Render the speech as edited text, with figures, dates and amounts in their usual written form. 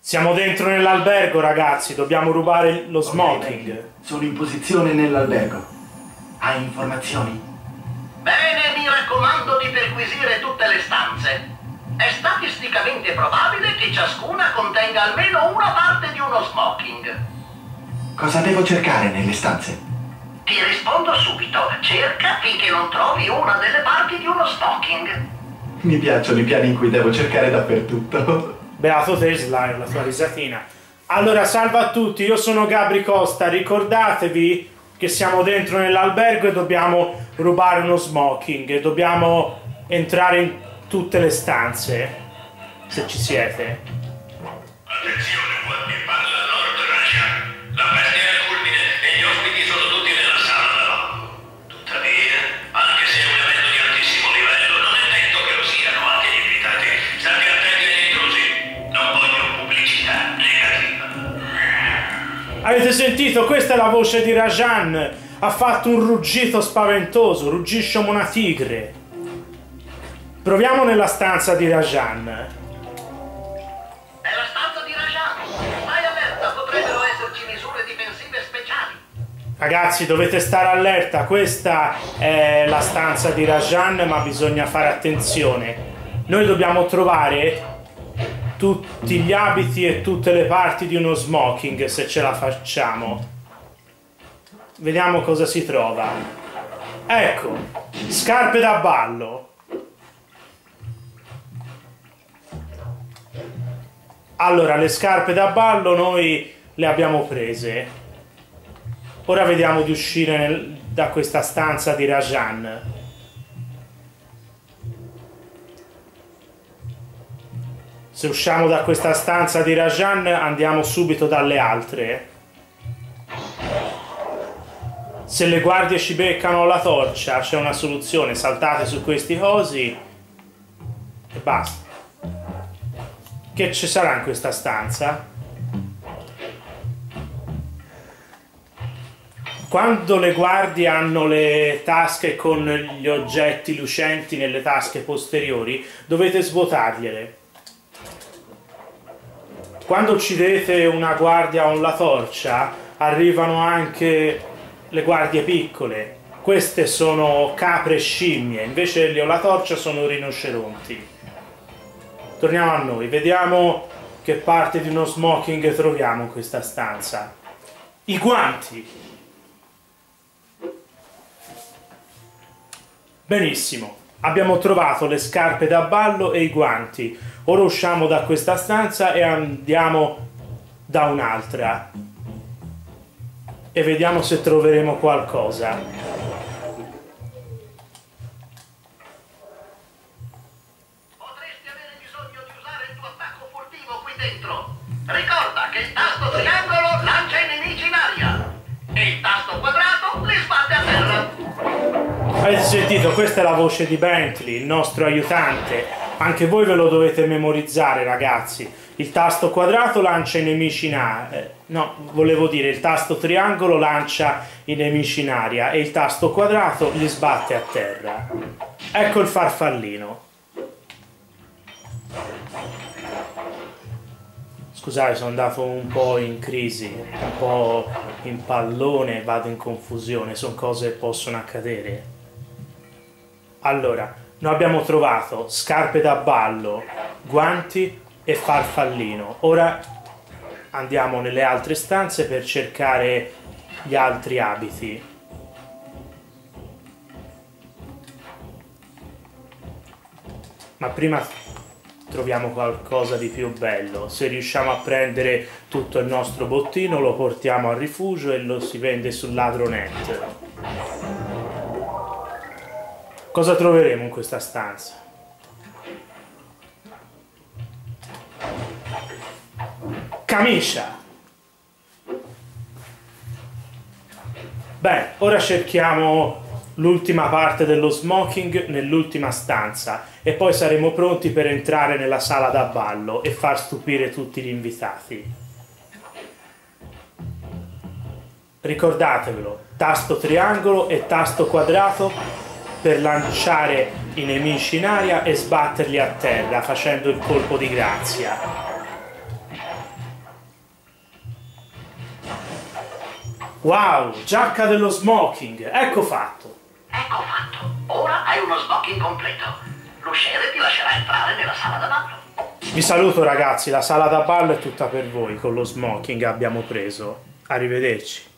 Siamo dentro nell'albergo, ragazzi, dobbiamo rubare lo smoking. Sono in posizione nell'albergo. Hai informazioni? Bene, mi raccomando di perquisire tutte le stanze. È statisticamente probabile che ciascuna contenga almeno una parte di uno smoking. Cosa devo cercare nelle stanze? Ti rispondo subito. Cerca finché non trovi una delle parti di uno smoking. Mi piacciono i piani in cui devo cercare dappertutto. Beato te, Slayer, la tua risatina. Allora, salve a tutti, io sono Gabri Costa. Ricordatevi che siamo dentro nell'albergo e dobbiamo rubare uno smoking. E dobbiamo entrare in tutte le stanze, se ci siete. Attenzione, quando parla Lord Rajan. La festa è al culmine e gli ospiti sono tutti nella sala da lavoro. Tuttavia, anche se è un evento di altissimo livello, non è detto che lo siano anche gli invitati. State attenti agli intrusi. Non voglio pubblicità negativa. Avete sentito? Questa è la voce di Rajan. Ha fatto un ruggito spaventoso, ruggisce come una tigre. Proviamo nella stanza di Rajan. È la stanza di Rajan. Stai allerta, potrebbero esserci misure difensive speciali. Ragazzi, dovete stare allerta. Questa è la stanza di Rajan, ma bisogna fare attenzione. Noi dobbiamo trovare tutti gli abiti e tutte le parti di uno smoking, se ce la facciamo. Vediamo cosa si trova. Ecco, scarpe da ballo. Allora, le scarpe da ballo noi le abbiamo prese. Ora vediamo di uscire da questa stanza di Rajan. Se usciamo da questa stanza di Rajan andiamo subito dalle altre. Se le guardie ci beccano la torcia c'è una soluzione, saltate su questi cosi e basta. Che ci sarà in questa stanza? Quando le guardie hanno le tasche con gli oggetti lucenti nelle tasche posteriori, dovete svuotargliele. Quando uccidete una guardia con la torcia, arrivano anche le guardie piccole. Queste sono capre e scimmie, invece le con la torcia sono rinoceronti. Torniamo a noi, vediamo che parte di uno smoking troviamo in questa stanza. I guanti. Benissimo, abbiamo trovato le scarpe da ballo e i guanti. Ora usciamo da questa stanza e andiamo da un'altra. E vediamo se troveremo qualcosa. Ricorda che il tasto triangolo lancia i nemici in aria e il tasto quadrato li sbatte a terra. Avete sentito? Questa è la voce di Bentley, il nostro aiutante. Anche voi ve lo dovete memorizzare, ragazzi. Il tasto quadrato lancia i nemici in aria. No, volevo dire, il tasto triangolo lancia i nemici in aria e il tasto quadrato li sbatte a terra. Ecco il farfallino. Scusate, sono andato un po' in crisi, un po' in pallone, vado in confusione, sono cose che possono accadere. Allora, noi abbiamo trovato scarpe da ballo, guanti e farfallino. Ora andiamo nelle altre stanze per cercare gli altri abiti. Ma prima troviamo qualcosa di più bello. Se riusciamo a prendere tutto il nostro bottino lo portiamo al rifugio e lo si vende sul Ladronet. Cosa troveremo in questa stanza? Camicia. Bene, ora cerchiamo l'ultima parte dello smoking nell'ultima stanza e poi saremo pronti per entrare nella sala da ballo e far stupire tutti gli invitati. Ricordatevelo, tasto triangolo e tasto quadrato per lanciare i nemici in aria e sbatterli a terra facendo il colpo di grazia. Wow, giacca dello smoking, ecco fatto. Ecco fatto. Ora hai uno smoking completo. L'usciere ti lascerà entrare nella sala da ballo. Vi saluto ragazzi, la sala da ballo è tutta per voi, con lo smoking abbiamo preso. Arrivederci.